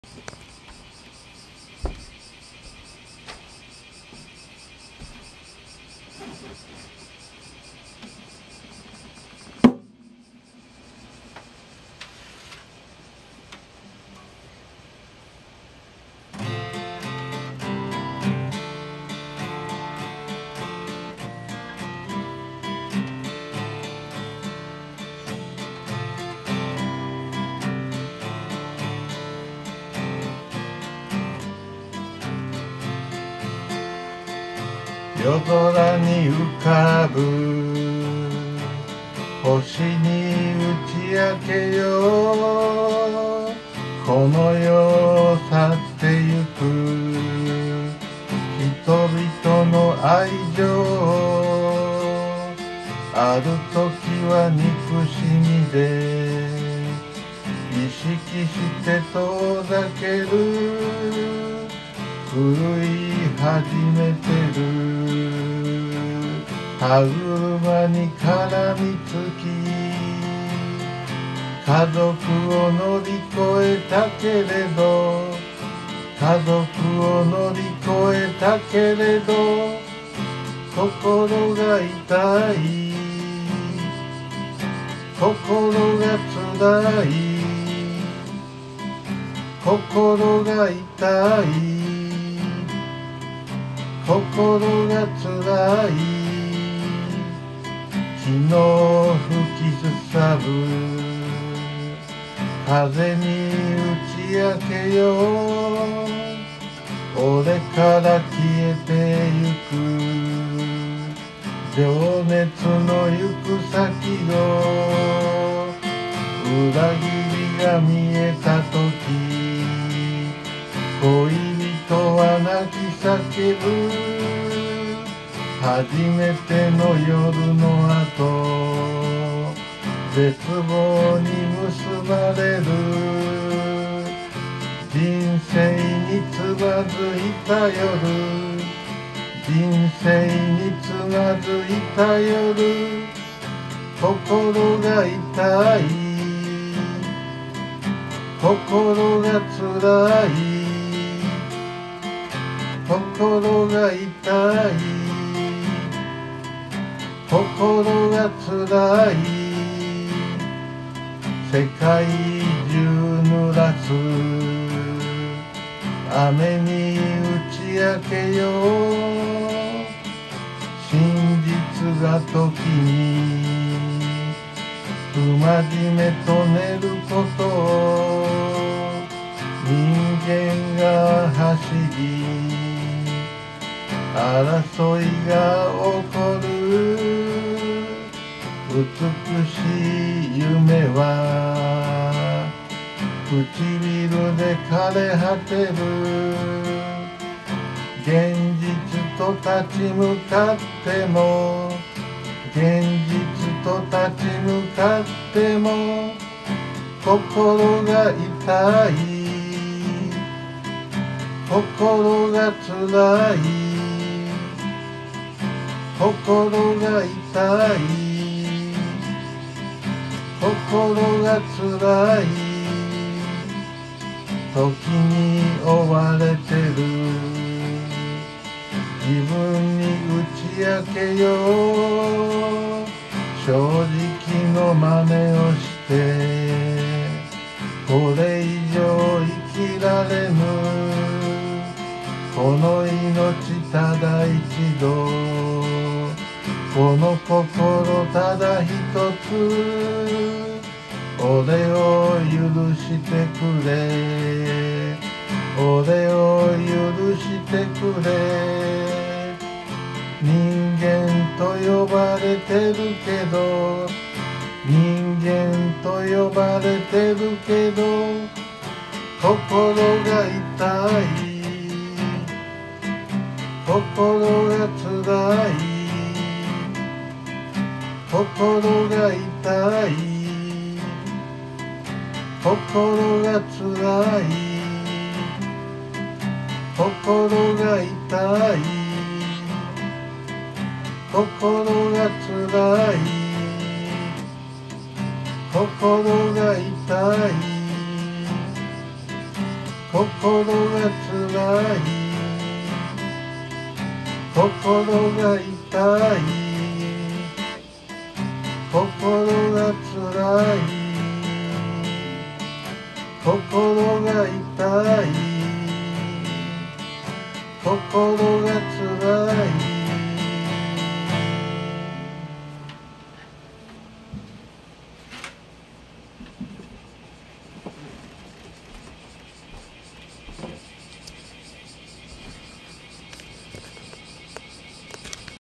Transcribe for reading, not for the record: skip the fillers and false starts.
夜空に浮かぶ星に打ち明けよう、この世を去ってゆく人々の愛情、ある時は憎しみで意識して遠ざける、古い始めてる歯車に絡みつき、家族を乗り越えたけれど、家族を乗り越えたけれど、心が痛い、心がつらい、心が痛い、心がつらい、昨日吹きすさぶ風に打ち明けよう、俺から消えてゆく情熱の行く先を、裏切りが見えた時、恋人は泣き叫ぶ、初めての夜の後、絶望に結ばれる、人生につまずいた夜、人生につまずいた夜、心が痛い、心がつらい、心が痛い、心がつらい、世界中濡らす雨に打ち明けよう、真実が時に不真面目と寝ることを、人間が走り争いが起こる、美しい夢は唇で枯れ果てる、現実と立ち向かっても、現実と立ち向かっても、心が痛い、心がつらい、心が痛い、心がつらい、時に追われてる、自分に打ち明けよう、正直の真似をしてこれ以上生きられぬ、この命ただ一度、この心ただ一つ、俺を許してくれ、俺を許してくれ、人間と呼ばれてるけど、人間と呼ばれてるけど、心が痛い、心がつらい、心が痛い、心がつらい、心が痛い、心がつらい、心が痛い、心心がつらい心が痛い心がつらい心が痛い心がつらい